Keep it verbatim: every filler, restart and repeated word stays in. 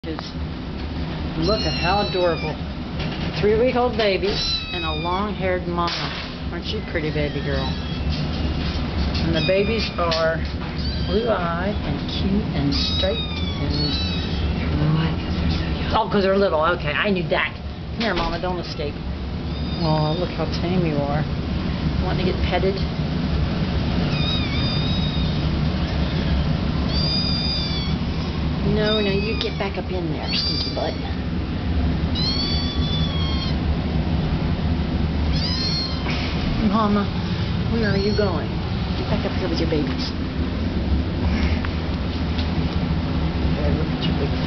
Look at how adorable. Three-week-old babies and a long-haired mama. Aren't you pretty, baby girl? And the babies are blue-eyed and cute and straight and... Oh, because they're little. Okay, I knew that. Come here, Mama. Don't escape. Oh, look how tame you are. Want to get petted? No, no, you get back up in there, stinky butt. Mama, where are you going? Get back up here with your babies. Okay, look at your big